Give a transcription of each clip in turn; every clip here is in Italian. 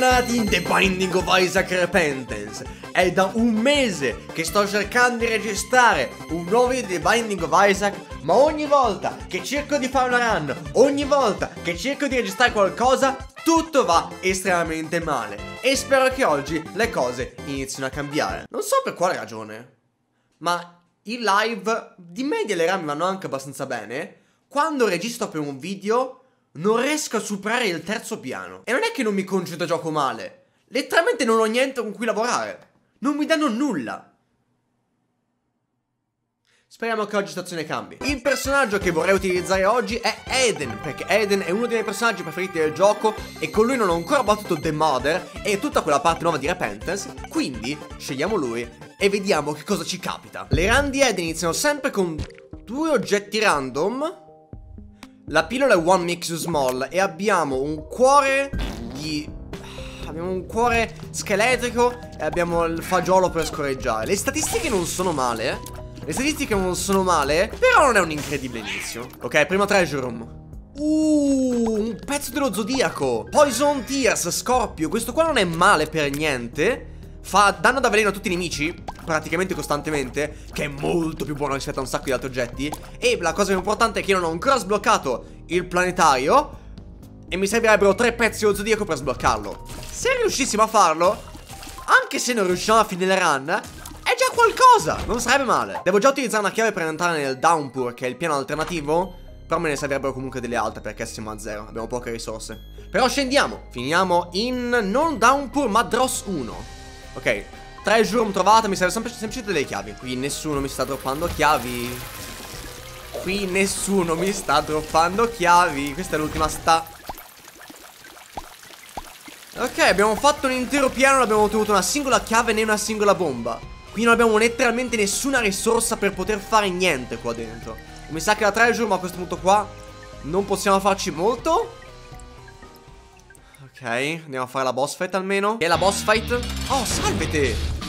Bentornati in The Binding of Isaac Repentance. È da un mese che sto cercando di registrare un nuovo video di The Binding of Isaac, ma ogni volta che cerco di fare una run, ogni volta che cerco di registrare qualcosa, tutto va estremamente male. E spero che oggi le cose inizino a cambiare. Non so per quale ragione, ma i live di media le run vanno anche abbastanza bene. Quando registro per un video non riesco a superare il terzo piano. E non è che non mi concentro e gioco male, letteralmente non ho niente con cui lavorare. Non mi danno nulla. Speriamo che oggi la situazione cambi. Il personaggio che vorrei utilizzare oggi è Eden, perché Eden è uno dei miei personaggi preferiti del gioco e con lui non ho ancora battuto The Mother e tutta quella parte nuova di Repentance. Quindi scegliamo lui e vediamo che cosa ci capita. Le run di Eden iniziano sempre con due oggetti random. La pillola è One Mix You Small e abbiamo un cuore di... abbiamo un cuore scheletrico e abbiamo il fagiolo per scorreggiare. Le statistiche non sono male, le statistiche non sono male, però non è un incredibile inizio. Ok, primo treasure room. Un pezzo dello zodiaco. Poison Tears, Scorpio. Questo qua non è male per niente. Fa danno da veleno a tutti i nemici praticamente costantemente, che è molto più buono rispetto a un sacco di altri oggetti. E la cosa più importante è che io non ho ancora sbloccato il planetario e mi servirebbero 3 pezzi dello zodiaco per sbloccarlo. Se riuscissimo a farlo, anche se non riusciamo a finire la run, è già qualcosa, non sarebbe male. Devo già utilizzare una chiave per entrare nel Downpour, che è il piano alternativo, però me ne servirebbero comunque delle altre perché siamo a zero, abbiamo poche risorse. Però scendiamo, finiamo in non Downpour ma Dross 1. Ok, treasure room trovata, mi serve semplicemente delle chiavi. Qui nessuno mi sta droppando chiavi. Qui nessuno mi sta droppando chiavi. Questa è l'ultima Ok, abbiamo fatto un intero piano, non abbiamo ottenuto una singola chiave né una singola bomba. Qui non abbiamo letteralmente nessuna risorsa per poter fare niente qua dentro. Mi sa che la treasure, ma a questo punto qua non possiamo farci molto. Ok, andiamo a fare la boss fight almeno. E la boss fight? Oh, salve te!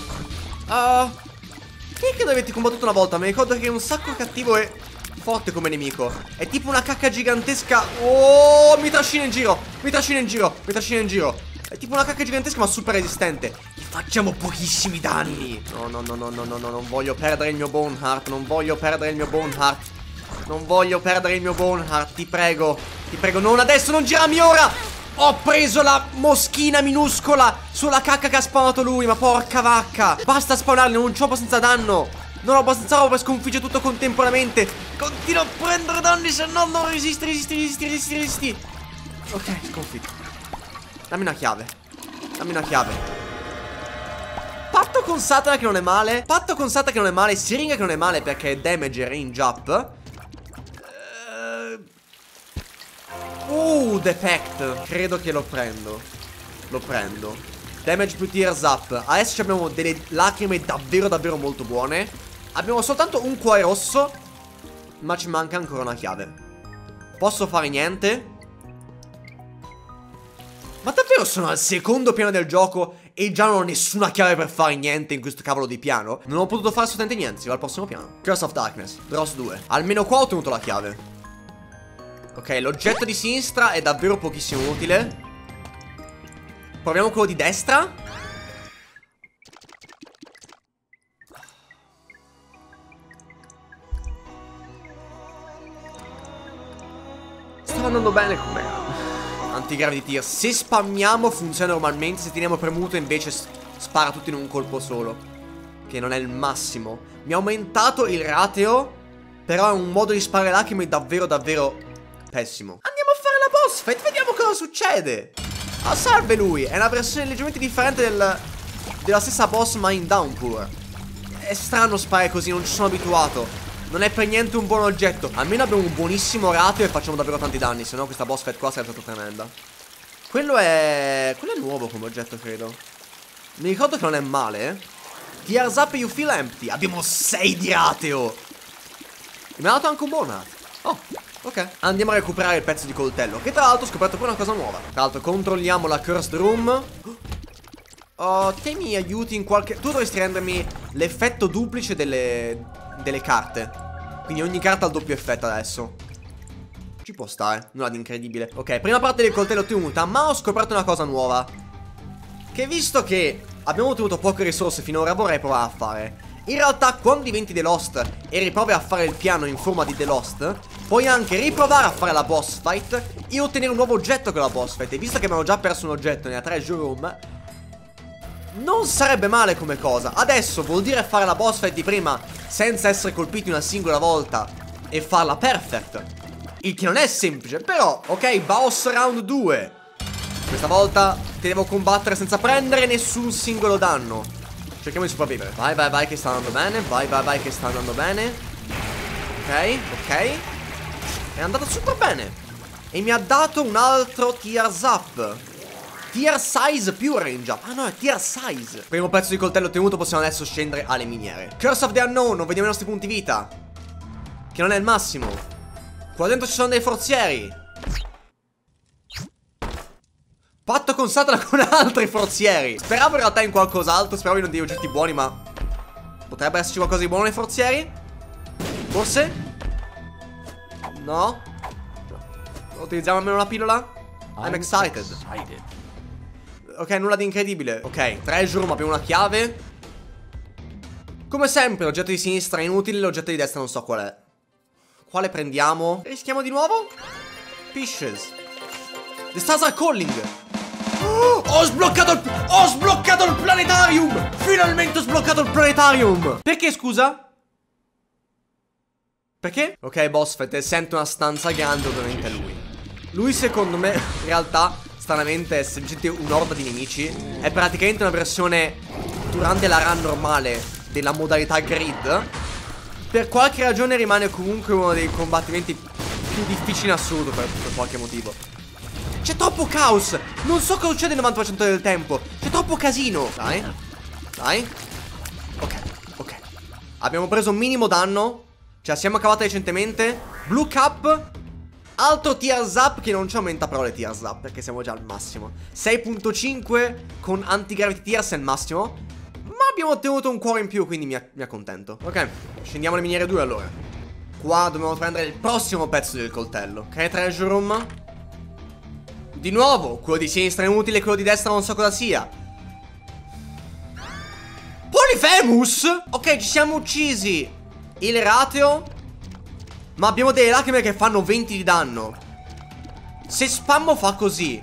Chi è che avete combattuto una volta? Mi ricordo che è un sacco cattivo e forte come nemico. È tipo una cacca gigantesca. Oh, mi trascina in giro. Mi trascina in giro. Mi trascina in giro. È tipo una cacca gigantesca ma super resistente. Gli facciamo pochissimi danni. No, no, no, no, no, no, no. Non voglio perdere il mio Bone Heart. Non voglio perdere il mio Bone Heart. Non voglio perdere il mio Bone Heart. Ti prego. Ti prego, non adesso, non girarmi ora. Ho preso la moschina minuscola sulla cacca che ha spawnato lui, ma porca vacca. Basta spawnarli, non c'ho abbastanza danno. Non ho abbastanza roba per sconfiggere tutto contemporaneamente. Continuo a prendere danni, se no non resisti. Ok, sconfitto. Dammi una chiave. Dammi una chiave. Patto con Satana che non è male. Patto con Satana che non è male. Siringa che non è male perché è damage e range up. Defect. Credo che lo prendo. Lo prendo. Damage più tears up. Adesso abbiamo delle lacrime davvero davvero molto buone. Abbiamo soltanto un cuore rosso, ma ci manca ancora una chiave. Posso fare niente? Ma davvero sono al secondo piano del gioco e già non ho nessuna chiave per fare niente in questo cavolo di piano? Non ho potuto fare assolutamente niente. Si va al prossimo piano. Curse of Darkness, Dross 2. Almeno qua ho ottenuto la chiave. Ok, l'oggetto di sinistra è davvero pochissimo utile. Proviamo quello di destra. Sta andando bene come Anti-gravity tear. Se spammiamo funziona normalmente. Se teniamo premuto invece spara tutto in un colpo solo, che non è il massimo. Mi ha aumentato il rateo, però è un modo di sparare lacrime davvero davvero pessimo. Andiamo a fare la boss fight, vediamo cosa succede. Ah, salve lui. È una versione leggermente differente della stessa boss ma in Downpour. È strano sparare così, non ci sono abituato. Non è per niente un buon oggetto. Almeno abbiamo un buonissimo ratio e facciamo davvero tanti danni, se no questa boss fight qua sarebbe stata tremenda. Quello è nuovo come oggetto, credo. Mi ricordo che non è male. Tears up you feel empty. Abbiamo 6 di rateo. Mi ha dato anche un buon ratio. Oh, ok. Andiamo a recuperare il pezzo di coltello, che tra l'altro ho scoperto pure una cosa nuova. Tra l'altro controlliamo la Cursed Room. Oh, te mi aiuti in qualche... Tu dovresti rendermi l'effetto duplice delle carte. Quindi ogni carta ha il doppio effetto adesso. Ci può stare, nulla di incredibile. Ok, prima parte del coltello ottenuta, ma ho scoperto una cosa nuova. che visto che abbiamo ottenuto poche risorse finora, vorrei provare a fare. In realtà, quando diventi The Lost e riprovi a fare il piano in forma di The Lost, puoi anche riprovare a fare la boss fight e ottenere un nuovo oggetto con la boss fight. E visto che abbiamo già perso un oggetto nella treasure room, non sarebbe male come cosa. Adesso vuol dire fare la boss fight di prima senza essere colpiti una singola volta e farla perfect, il che non è semplice. Però, ok, boss round 2. Questa volta ti devo combattere senza prendere nessun singolo danno. Cerchiamo di sopravvivere. Vai, vai, vai che sta andando bene. Vai, vai, vai che sta andando bene. Ok, ok. È andato super bene. E mi ha dato un altro Tears Up. Tier size più range up. Ah no, è tier size. Primo pezzo di coltello ottenuto. Possiamo adesso scendere alle miniere. Curse of the Unknown. Vediamo i nostri punti vita, che non è il massimo. Qua dentro ci sono dei forzieri. Patto con Satana con altri forzieri. Speravo in realtà in qualcos'altro. Speravo in dei oggetti buoni, ma potrebbe esserci qualcosa di buono nei forzieri? Forse? No? Utilizziamo almeno una pillola? I'm excited. Ok, nulla di incredibile. Ok, treasure room, abbiamo una chiave. Come sempre, l'oggetto di sinistra è inutile. L'oggetto di destra non so qual è. Quale prendiamo? Rischiamo di nuovo? Fishes. The stars are calling. Ho sbloccato il planetarium. Finalmente ho sbloccato il planetarium. Perché, scusa? Perché? Ok, boss fight. Sento una stanza grande, ovviamente è lui. Lui secondo me, in realtà, stranamente, è semplicemente un'orda di nemici. È praticamente una versione durante la run normale della modalità grid. Per qualche ragione rimane comunque uno dei combattimenti più difficili in assoluto per qualche motivo. C'è troppo caos. Non so cosa succede il 90% del tempo. C'è troppo casino. Dai. Dai. Ok, ok. Abbiamo preso un minimo danno. Ce la siamo cavata recentemente. Blue Cap. Altro Tears Up che non ci aumenta però le Tears Up, perché siamo già al massimo. 6.5 con Anti-Gravity Tears è il massimo. Ma abbiamo ottenuto un cuore in più, quindi mi accontento. Ok, scendiamo alle miniere 2 allora. Qua dobbiamo prendere il prossimo pezzo del coltello. Ok, treasure room. Di nuovo, quello di sinistra è inutile, quello di destra non so cosa sia. Polyphemus? Ok, ci siamo uccisi il rateo, ma abbiamo delle lacrime che fanno 20 di danno. Se spammo fa così.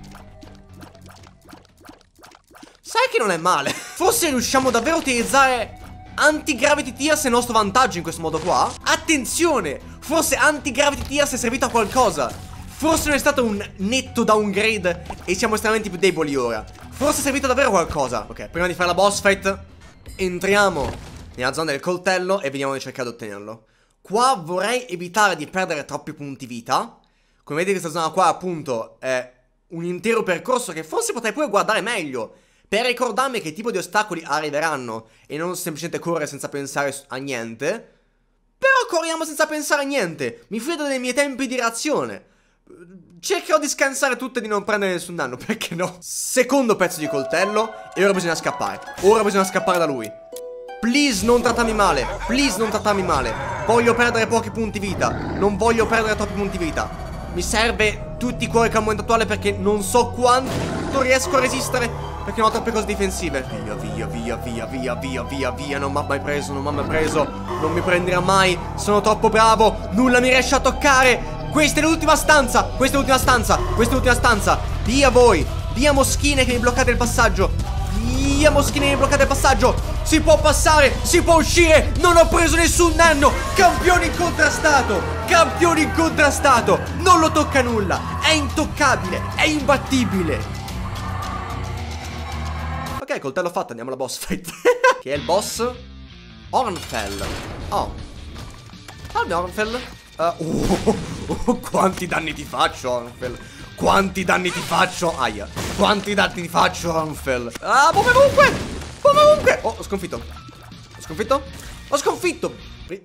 Sai che non è male. Forse riusciamo davvero a utilizzare Anti-Gravity Tears a nostro vantaggio in questo modo qua. Attenzione, forse Anti-Gravity Tears è servito a qualcosa. Forse non è stato un netto downgrade e siamo estremamente più deboli ora. Forse è servito davvero a qualcosa. Ok, prima di fare la boss fight entriamo nella zona del coltello e vediamo di cercare di ottenerlo. Qua vorrei evitare di perdere troppi punti vita. Come vedete questa zona qua appunto è un intero percorso che forse potrei pure guardare meglio per ricordarmi che tipo di ostacoli arriveranno e non semplicemente correre senza pensare a niente. Però corriamo senza pensare a niente. Mi fido dei miei tempi di reazione. Cercherò di scansare tutto e di non prendere nessun danno, perché no? Secondo pezzo di coltello. E ora bisogna scappare. Ora bisogna scappare da lui. Please non trattarmi male. Please non trattarmi male. Voglio perdere pochi punti vita. Non voglio perdere troppi punti vita. Mi serve tutti i cuori che al momento attuale, perché non so quanto riesco a resistere, perché non ho troppe cose difensive. Via, via, via, via, via, via, via, via. Non mi ha mai preso, non mi ha mai preso. Non mi prenderà mai. Sono troppo bravo. Nulla mi riesce a toccare. Questa è l'ultima stanza. Questa è l'ultima stanza. Questa è l'ultima stanza. Via voi. Via moschine che mi bloccate il passaggio. Via moschine che mi bloccate il passaggio. Si può passare. Si può uscire. Non ho preso nessun danno. Campione incontrastato. Campione incontrastato. Non lo tocca nulla. È intoccabile. È imbattibile. Ok, coltello fatto. Andiamo alla boss fight. Che è il boss Ornfell. Oh. Salve Ornfell. Quanti danni ti faccio, Ornfell? Quanti danni ti faccio? Aia. Quanti danni ti faccio, Ornfell? Ah, bombe ovunque! Bombe ovunque! Oh, ho sconfitto. Ho sconfitto? Ho sconfitto!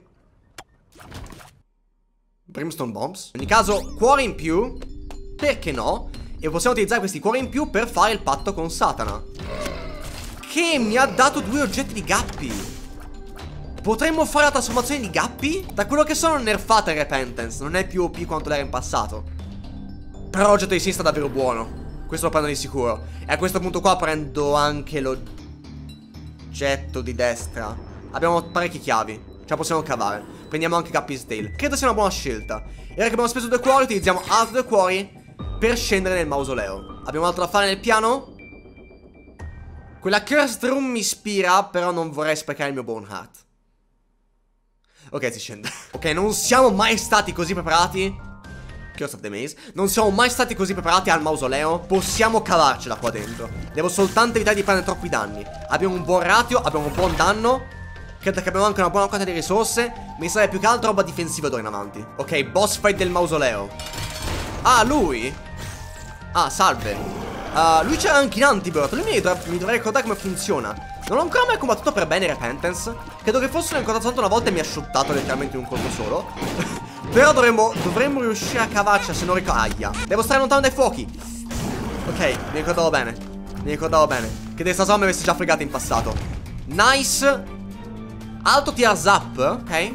Brimstone Bombs. In ogni caso, cuore in più. Perché no? E possiamo utilizzare questi cuori in più per fare il patto con Satana, che mi ha dato 2 oggetti di Gappi. Potremmo fare la trasformazione di Gappi? Da quello che sono nerfata in Repentance. Non è più OP quanto l'era in passato. Però l'oggetto di sinistra è davvero buono. Questo lo prendo di sicuro. E a questo punto qua prendo anche l'oggetto di destra. Abbiamo parecchie chiavi. Ce la possiamo cavare. Prendiamo anche Cappy's Tale. Credo sia una buona scelta. E ora che abbiamo speso 2 cuori, utilizziamo altri 2 cuori per scendere nel mausoleo. Abbiamo altro da fare nel piano? Quella Cursed Room mi ispira, però non vorrei sprecare il mio Bone Heart. Ok, si scende. Ok, non siamo mai stati così preparati. Curse of the Maze. Non siamo mai stati così preparati al mausoleo. Possiamo cavarcela qua dentro. Devo soltanto evitare di prendere troppi danni. Abbiamo un buon ratio, abbiamo un buon danno. Credo che abbiamo anche una buona quantità di risorse. Mi serve più che altro roba difensiva d'ora in avanti. Ok, boss fight del mausoleo. Ah, lui? Ah, salve. Lui c'era anche in Antibirth. Lui mi dovrei ricordare come funziona. Non ho ancora mai combattuto per bene Repentance. Credo che fosse incontrato soltanto una volta e mi ha shottato letteralmente in un colpo solo. Però dovremmo riuscire a cavarci, se non ricordo. Aia. Devo stare lontano dai fuochi. Ok, mi ricordavo bene. Mi ricordavo bene che questa zona mi avesse già fregato in passato. Nice. Alto tears up. Ok.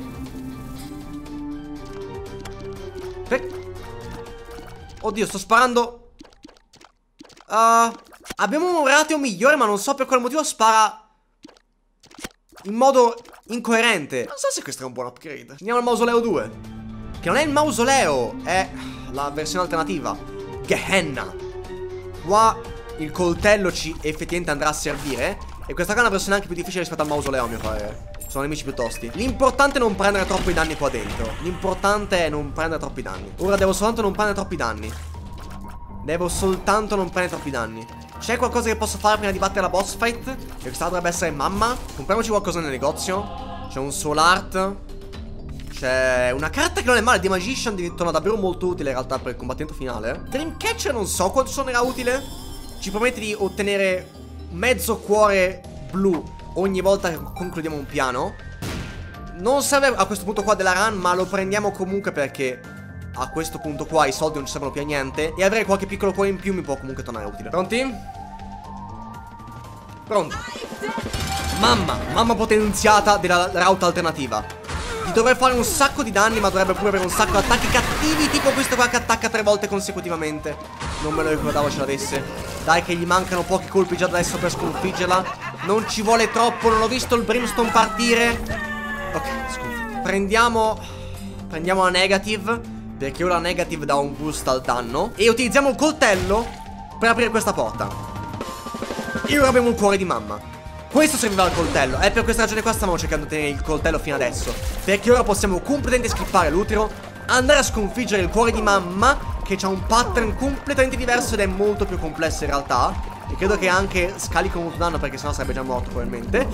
Oddio, sto sparando. Abbiamo un ratio migliore, ma non so per quale motivo spara in modo incoerente. Non so se questo è un buon upgrade. Andiamo al mausoleo 2. Che non è il mausoleo, è la versione alternativa. Gehenna. Qua il coltello ci effettivamente andrà a servire. E questa qua è una versione anche più difficile rispetto al mausoleo, a mio parere. Sono nemici più tosti. L'importante è non prendere troppi danni qua dentro. L'importante è non prendere troppi danni. Ora devo soltanto non prendere troppi danni. Devo soltanto non prendere troppi danni. C'è qualcosa che posso fare prima di battere la boss fight? Che questa dovrebbe essere mamma. Compriamoci qualcosa nel negozio. C'è un soul art. C'è una carta che non è male. The Magician torna davvero molto utile in realtà per il combattimento finale. Dreamcatcher non so quanto suonerà utile. Ci promette di ottenere mezzo cuore blu ogni volta che concludiamo un piano. Non serve a questo punto qua della run, ma lo prendiamo comunque perché a questo punto qua i soldi non ci servono più a niente. E avere qualche piccolo cuore in più mi può comunque tornare utile. Pronti? Pronto. Mamma potenziata della route alternativa. Gli dovrei fare un sacco di danni, ma dovrebbe pure avere un sacco di attacchi cattivi, tipo questo qua che attacca 3 volte consecutivamente. Non me lo ricordavo ce l'avesse. Dai che gli mancano pochi colpi già da adesso per sconfiggerla. Non ci vuole troppo, non ho visto il Brimstone partire. Ok, sconfitto. Prendiamo la negative, perché ora la negative dà un boost al danno. E utilizziamo il coltello per aprire questa porta. E ora abbiamo un cuore di mamma. Questo serviva al coltello. E per questa ragione qua stavamo cercando di ottenere il coltello fino adesso, perché ora possiamo completamente skippare l'utero, andare a sconfiggere il cuore di mamma, che ha un pattern completamente diverso ed è molto più complesso in realtà. E credo che anche scali con molto danno, perché sennò sarebbe già morto probabilmente.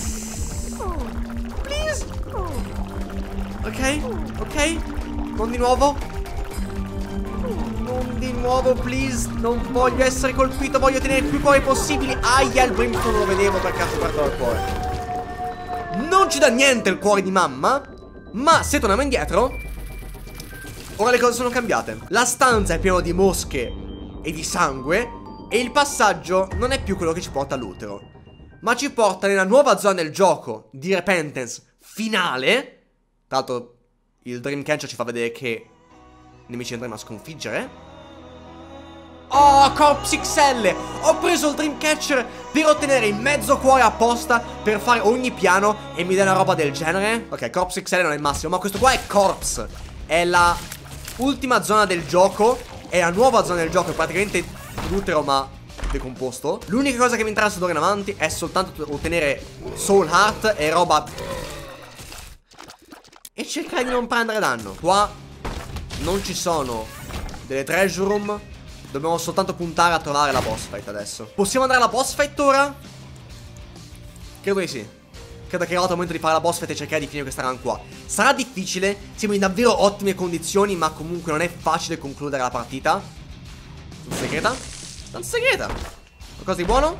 Please. Ok. Non di nuovo. Non di nuovo, please. Non voglio essere colpito, voglio tenere più cuori possibili. Aia, il Brimstone non lo vedevo perché ha scoperto il cuore. Non ci dà niente il cuore di mamma, ma se torniamo indietro, ora le cose sono cambiate. La stanza è piena di mosche e di sangue, e il passaggio non è più quello che ci porta all'utero, ma ci porta nella nuova zona del gioco di Repentance finale. Tra l'altro il Dreamcatcher ci fa vedere che nemici andremo a sconfiggere. Oh, Corpse XL! Ho preso il Dreamcatcher per ottenere il mezzo cuore apposta per fare ogni piano, e mi dà una roba del genere. Ok, Corpse XL non è il massimo, ma questo qua è Corpse. È la ultima zona del gioco. È la nuova zona del gioco, è praticamente l'utero ma decomposto. L'unica cosa che mi interessa d'ora in avanti è soltanto ottenere Soul Heart e roba, e cercare di non prendere danno. Qua non ci sono delle treasure room. Dobbiamo soltanto puntare a trovare la boss fight adesso. Possiamo andare alla boss fight ora? Credo di sì. Credo che è arrivato il momento di fare la boss fight e cercare di finire questa run qua. Sarà difficile, siamo in davvero ottime condizioni, ma comunque non è facile concludere la partita. Stanza segreta? Stanza segreta. Qualcosa di buono?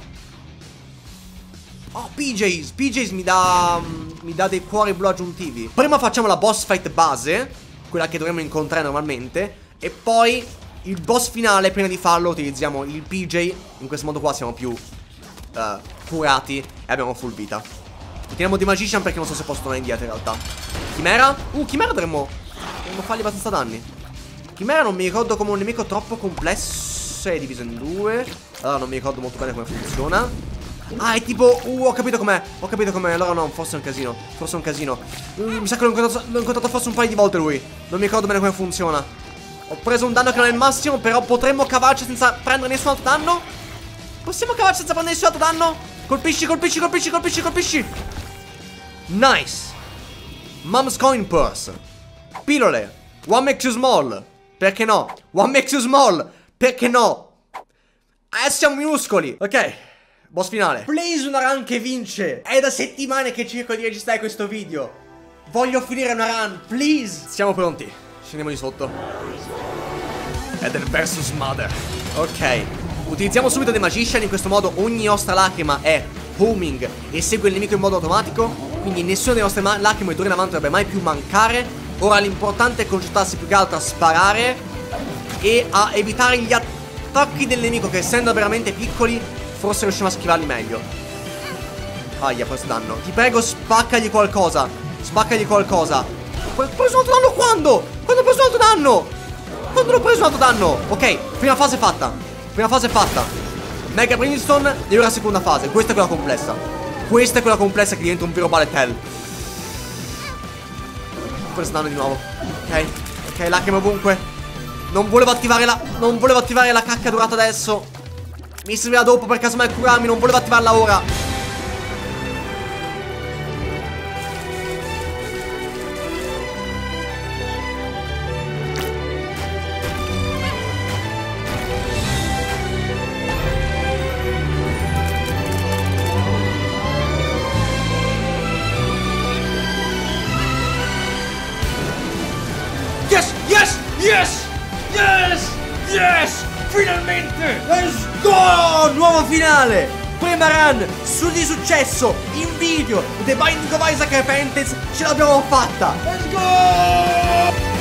Oh, PJs mi dà dei cuori blu aggiuntivi. Prima facciamo la boss fight base, quella che dovremmo incontrare normalmente, e poi il boss finale. Prima di farlo utilizziamo il PJ. In questo modo qua siamo più curati e abbiamo full vita. Teniamo The Magician perché non so se posso tornare indietro in realtà. Chimera? Chimera dovremmo fargli abbastanza danni. Chimera non mi ricordo come un nemico troppo complesso. forse è diviso in due. Allora non mi ricordo molto bene come funziona. Ah, è tipo... ho capito com'è. Ho capito com'è. Allora no, forse è un casino. Forse è un casino. Mi sa che l'ho incontrato forse un paio di volte lui. Non mi ricordo bene come funziona. Ho preso un danno che non è il massimo, però potremmo cavarci senza prendere nessun altro danno. Possiamo cavarci senza prendere nessun altro danno? Colpisci, colpisci, colpisci, colpisci, colpisci. Nice. Mom's coin purse. Pillole. One makes you small. Perché no? One makes you small. Perché no? Adesso siamo minuscoli. Ok. Boss finale. Blaze una run che vince. È da settimane che cerco di registrare questo video. Voglio finire una run, please. Siamo pronti. Scendiamo di sotto. Eden vs Mother. Ok. Utilizziamo subito The Magician. In questo modo ogni nostra lacrima è homing e segue il nemico in modo automatico. Quindi nessuna delle nostre lacrime d'ora in avanti dovrebbe mai più mancare. Ora l'importante è concentrarsi più che altro a sparare e a evitare gli attacchi del nemico, che essendo veramente piccoli forse riusciamo a schivarli meglio. Aia, questo danno. Ti prego, spaccagli qualcosa. Spaccagli qualcosa. Ho preso un altro danno quando? Quando ho preso un altro danno? Quando l'ho preso un altro danno? Ok, prima fase fatta. Prima fase fatta. Mega Brimstone e ora seconda fase. Questa è quella complessa. Questa è quella complessa che diventa un vero bullet hell. Ho preso danno di nuovo. Ok, ok, lacrime ovunque. Non volevo attivare la cacca durata adesso. Mi serviva dopo per caso mai curarmi. Non volevo attivarla ora. Yes, yes, yes, yes, yes. Finalmente! Let's go! Nuovo finale! Prima run su di successo in video The Binding of Isaac Repentance. Ce l'abbiamo fatta! Let's go!